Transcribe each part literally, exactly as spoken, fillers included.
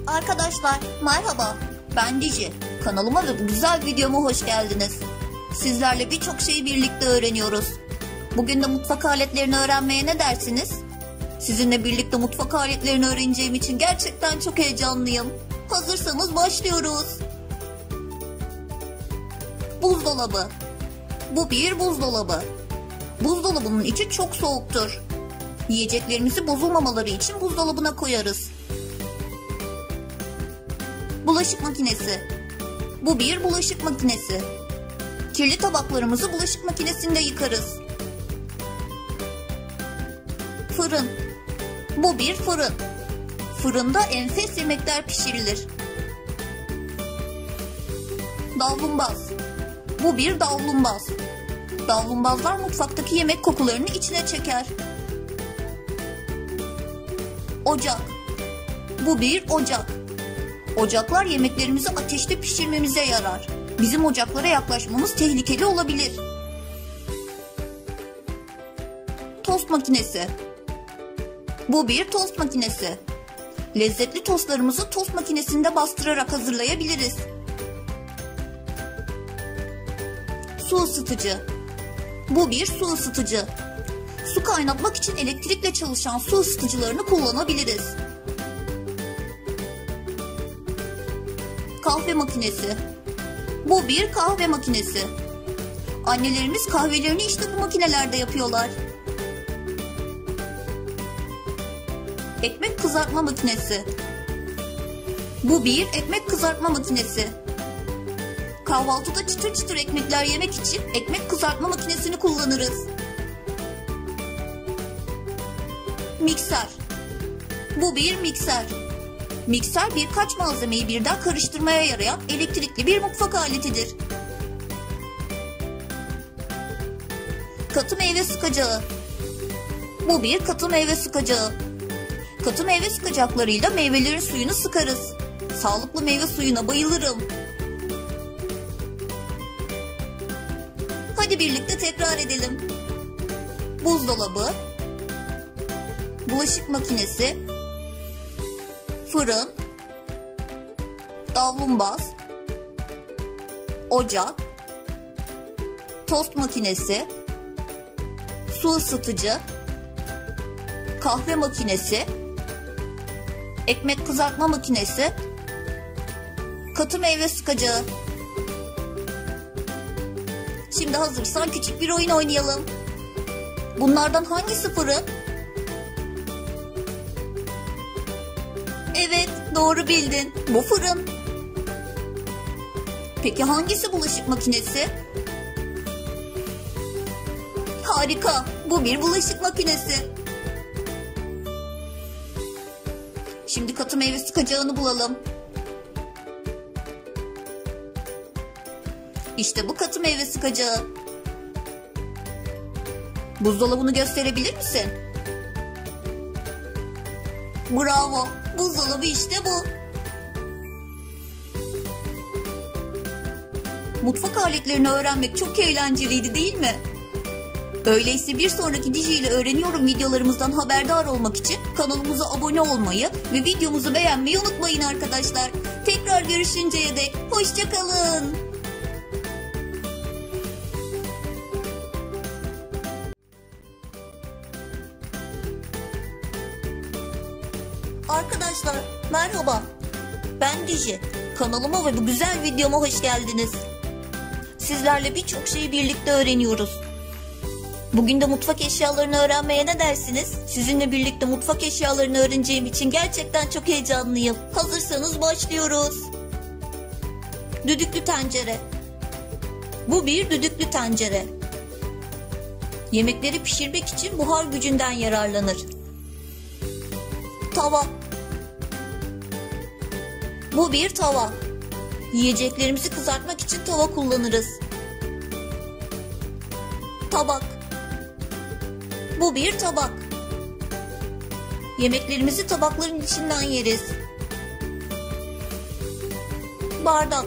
Arkadaşlar merhaba, ben Dici. Kanalıma ve bu güzel videoma hoş geldiniz. Sizlerle birçok şeyi birlikte öğreniyoruz. Bugün de mutfak aletlerini öğrenmeye ne dersiniz? Sizinle birlikte mutfak aletlerini öğreneceğim için gerçekten çok heyecanlıyım. Hazırsanız başlıyoruz. Buzdolabı. Bu bir buzdolabı. Buzdolabının içi çok soğuktur. Yiyeceklerimizi bozulmamaları için buzdolabına koyarız. Bulaşık makinesi. Bu bir bulaşık makinesi. Kirli tabaklarımızı bulaşık makinesinde yıkarız. Fırın. Bu bir fırın. Fırında enfes yemekler pişirilir. Davlumbaz. Bu bir davlumbaz. Davlumbazlar mutfaktaki yemek kokularını içine çeker. Ocak. Bu bir ocak. Ocaklar yemeklerimizi ateşte pişirmemize yarar. Bizim ocaklara yaklaşmamız tehlikeli olabilir. Tost makinesi. Bu bir tost makinesi. Lezzetli tostlarımızı tost makinesinde bastırarak hazırlayabiliriz. Su ısıtıcı. Bu bir su ısıtıcı. Su kaynatmak için elektrikle çalışan su ısıtıcılarını kullanabiliriz. Kahve makinesi. Bu bir kahve makinesi. Annelerimiz kahvelerini işte bu makinelerde yapıyorlar. Ekmek kızartma makinesi. Bu bir ekmek kızartma makinesi. Kahvaltıda çıtır çıtır ekmekler yemek için ekmek kızartma makinesini kullanırız. Mikser. Bu bir mikser. Mikser birkaç malzemeyi birden karıştırmaya yarayan elektrikli bir mutfak aletidir. Katı meyve sıkacağı. Bu bir katı meyve sıkacağı. Katı meyve sıkacaklarıyla meyvelerin suyunu sıkarız. Sağlıklı meyve suyuna bayılırım. Hadi birlikte tekrar edelim. Buzdolabı, bulaşık makinesi, fırın, davlumbaz, ocak, tost makinesi, su ısıtıcı, kahve makinesi, ekmek kızartma makinesi, katı meyve sıkacağı. Şimdi hazırsan küçük bir oyun oynayalım. Bunlardan hangisi fırın? Evet, doğru bildin. Bu fırın. Peki hangisi bulaşık makinesi? Harika, bu bir bulaşık makinesi. Şimdi katı meyve sıkacağını bulalım. İşte bu katı meyve sıkacağı. Buzdolabını gösterebilir misin? Bravo, buzdolabı işte bu. Mutfak aletlerini öğrenmek çok eğlenceliydi değil mi? Öyleyse bir sonraki Dici ile öğreniyorum videolarımızdan haberdar olmak için kanalımıza abone olmayı ve videomuzu beğenmeyi unutmayın arkadaşlar. Tekrar görüşünceye dek hoşça kalın. Arkadaşlar merhaba, ben Dici. Kanalıma ve bu güzel videoma hoş geldiniz. Sizlerle birçok şeyi birlikte öğreniyoruz. Bugün de mutfak eşyalarını öğrenmeye ne dersiniz? Sizinle birlikte mutfak eşyalarını öğreneceğim için gerçekten çok heyecanlıyım. Hazırsanız başlıyoruz. Düdüklü tencere. Bu bir düdüklü tencere. Yemekleri pişirmek için buhar gücünden yararlanır. Tava. Bu bir tava. Yiyeceklerimizi kızartmak için tava kullanırız. Tabak. Bu bir tabak. Yemeklerimizi tabakların içinden yeriz. Bardak.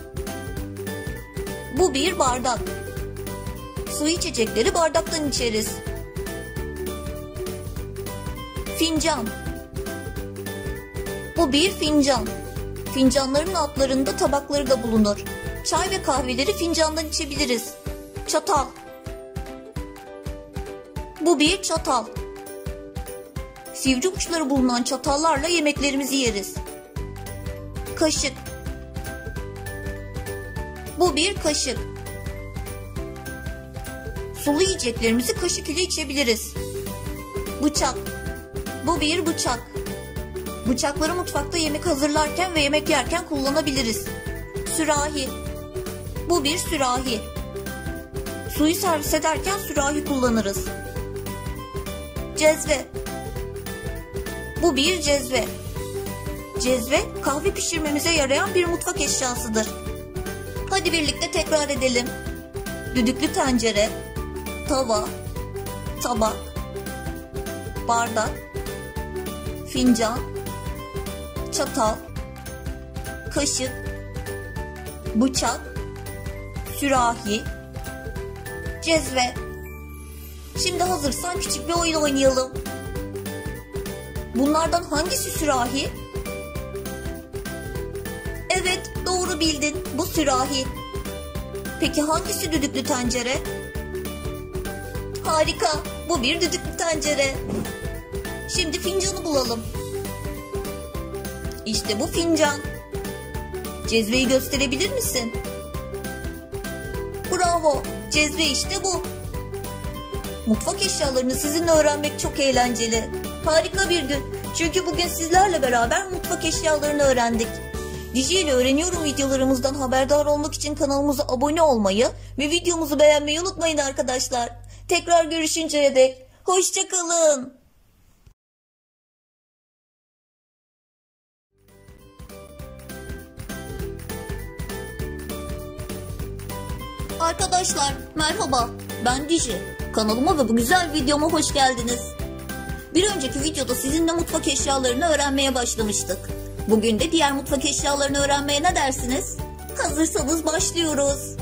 Bu bir bardak. Su içecekleri bardaktan içeriz. Fincan. Bu bir fincan. Fincanların altlarında tabakları da bulunur. Çay ve kahveleri fincandan içebiliriz. Çatal. Bu bir çatal. Sivri uçları bulunan çatallarla yemeklerimizi yeriz. Kaşık. Bu bir kaşık. Sulu yiyeceklerimizi kaşık ile içebiliriz. Bıçak. Bu bir bıçak. Bıçakları mutfakta yemek hazırlarken ve yemek yerken kullanabiliriz. Sürahi. Bu bir sürahi. Suyu servis ederken sürahi kullanırız. Cezve. Bu bir cezve. Cezve kahve pişirmemize yarayan bir mutfak eşyasıdır. Hadi birlikte tekrar edelim. Düdüklü tencere, tava, tabak, bardak, fincan, çatal, kaşık, bıçak, sürahi, cezve. Şimdi hazırsan küçük bir oyun oynayalım. Bunlardan hangisi sürahi? Evet, doğru bildin. Bu sürahi. Peki hangisi düdüklü tencere? Harika. Bu bir düdüklü tencere. Şimdi fincanı bulalım. İşte bu fincan. Cezveyi gösterebilir misin? Bravo. Cezve işte bu. Mutfak eşyalarını sizinle öğrenmek çok eğlenceli. Harika bir gün. Çünkü bugün sizlerle beraber mutfak eşyalarını öğrendik. Dici ile öğreniyorum videolarımızdan haberdar olmak için kanalımıza abone olmayı ve videomuzu beğenmeyi unutmayın arkadaşlar. Tekrar görüşünceye dek hoşça kalın. Arkadaşlar merhaba, ben Dici. Kanalıma ve bu güzel videoma hoş geldiniz. Bir önceki videoda sizinle mutfak eşyalarını öğrenmeye başlamıştık. Bugün de diğer mutfak eşyalarını öğrenmeye ne dersiniz? Hazırsanız başlıyoruz.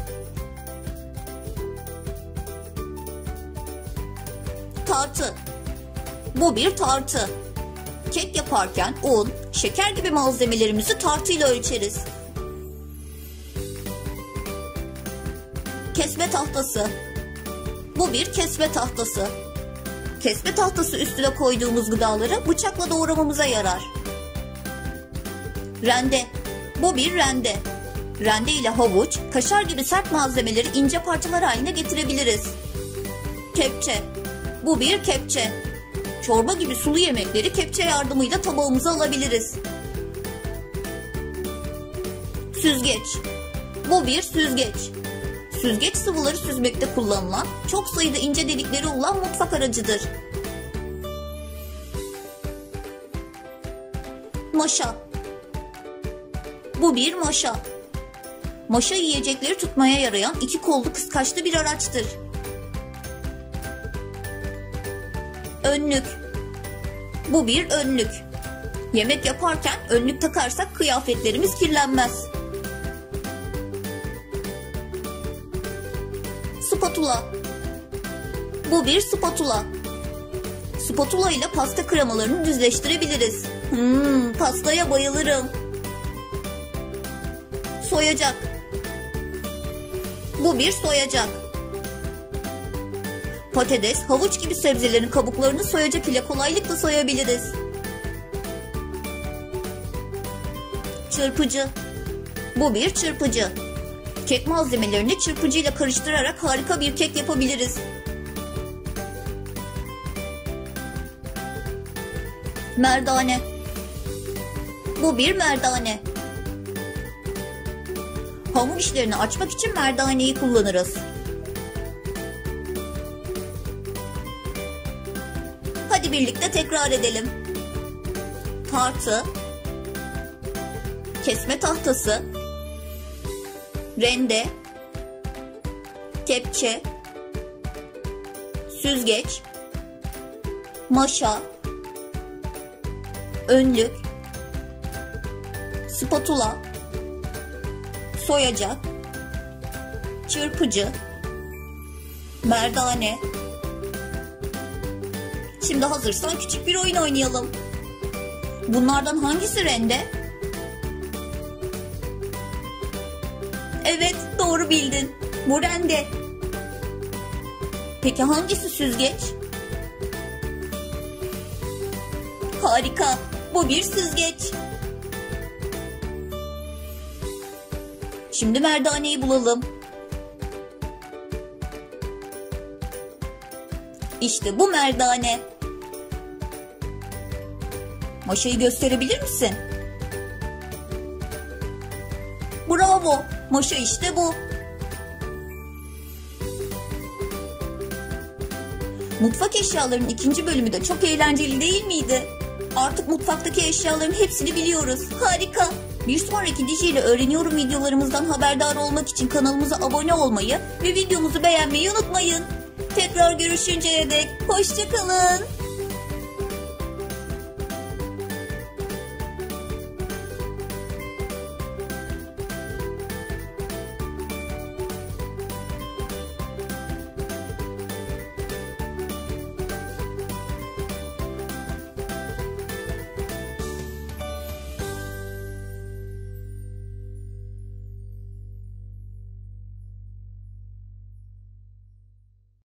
Tartı. Bu bir tartı. Kek yaparken un, şeker gibi malzemelerimizi tartıyla ölçeriz. Kesme tahtası. Bu bir kesme tahtası. Kesme tahtası üstüne koyduğumuz gıdaları bıçakla doğramamıza yarar. Rende. Bu bir rende. Rende ile havuç, kaşar gibi sert malzemeleri ince parçalar haline getirebiliriz. Kepçe. Bu bir kepçe. Çorba gibi sulu yemekleri kepçe yardımıyla tabağımıza alabiliriz. Süzgeç. Bu bir süzgeç. Süzgeç sıvıları süzmekte kullanılan, çok sayıda ince delikleri olan mutfak aracıdır. Maşa. Bu bir maşa. Maşa yiyecekleri tutmaya yarayan iki kollu kıskaçlı bir araçtır. Önlük. Bu bir önlük. Yemek yaparken önlük takarsak kıyafetlerimiz kirlenmez. Spatula. Bu bir spatula. Spatula ile pasta kremalarını düzleştirebiliriz. Hmm, pastaya bayılırım. Soyacak. Bu bir soyacak. Patates, havuç gibi sebzelerin kabuklarını soyacak ile kolaylıkla soyabiliriz. Çırpıcı. Bu bir çırpıcı. Kek malzemelerini çırpıcıyla karıştırarak harika bir kek yapabiliriz. Merdane. Bu bir merdane. Hamur işlerini açmak için merdaneyi kullanırız. Hadi birlikte tekrar edelim. Tartı, kesme tahtası, rende, kepçe, süzgeç, maşa, önlük, spatula, soyacak, çırpıcı, merdane. Şimdi hazırsan küçük bir oyun oynayalım. Bunlardan hangisi rende? Evet, doğru bildin. Bu rende. Peki hangisi süzgeç? Harika. Bu bir süzgeç. Şimdi merdaneyi bulalım. İşte bu merdane. Maşayı gösterebilir misin? Bravo. Maşa işte bu. Mutfak eşyalarının ikinci bölümü de çok eğlenceli değil miydi? Artık mutfaktaki eşyaların hepsini biliyoruz. Harika. Bir sonraki Dici ile öğreniyorum videolarımızdan haberdar olmak için kanalımıza abone olmayı ve videomuzu beğenmeyi unutmayın. Tekrar görüşünceye dek hoşça kalın.